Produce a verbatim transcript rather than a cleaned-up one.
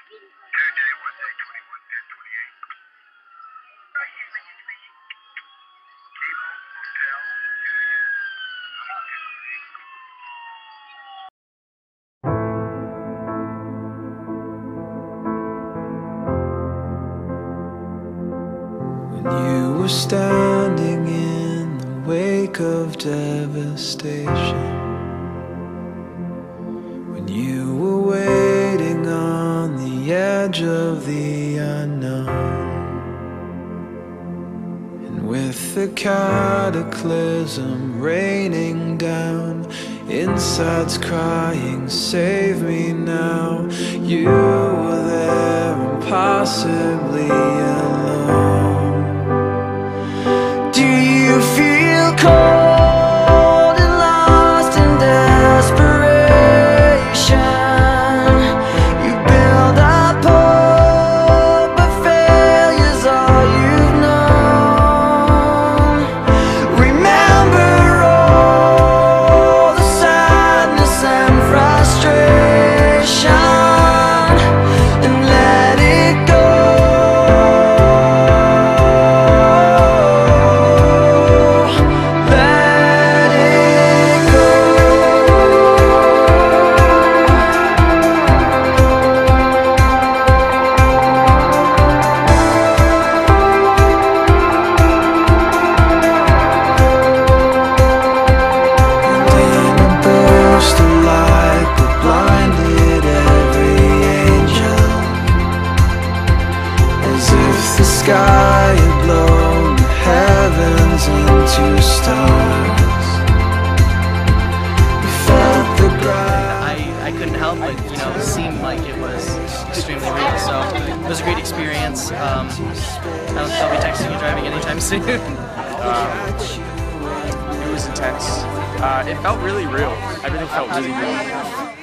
When you were standing in the wake of devastation, when you were waiting on the edge of the unknown, and with the cataclysm raining down, insides crying, save me now, you were there impossibly alone. Do you feel cold and lost in desperation? You build up hope, but failure's all you've known. Remember all the sadness and frustration, and let it go. The sky had blown the heavens into stars. We felt the ground. I, I couldn't help but, you know, it seemed like it was extremely real, so it was a great experience. Um, I'll, I'll be texting you driving anytime soon. um, it was intense. Uh, it felt really real. Everything felt really real.